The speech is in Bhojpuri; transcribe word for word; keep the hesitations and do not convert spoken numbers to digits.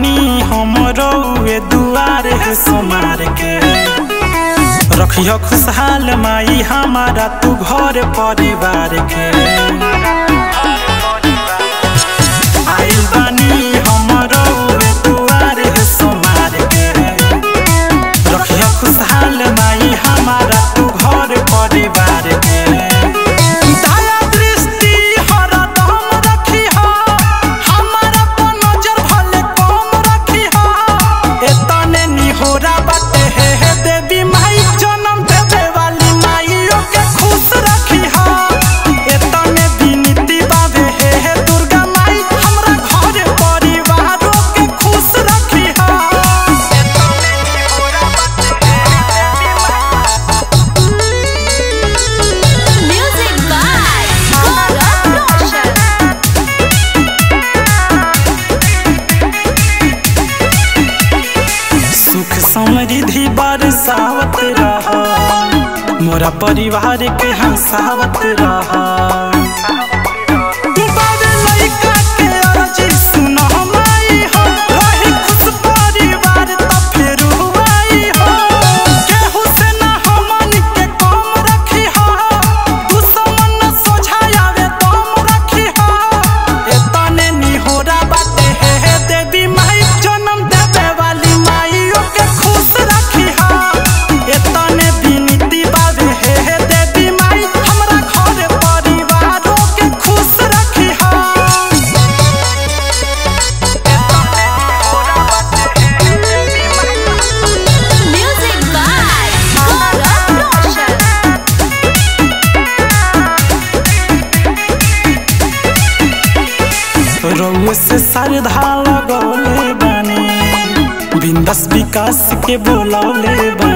बानी हमरो वे दुआर है सोमार के। रखियो खुशहाल माई हमारा तू घर परिवार के। आइल बानी हमरो वे दुआर है सोमार के। रखियो खुशहाल माई हमारा तू घर परिवार के। समृद्धि बरसावत रहा मोरा परिवार के हंसावत रहा। रउए से श्रद्धा लगौले बानी बिंदास विकास के बोलौले बानी।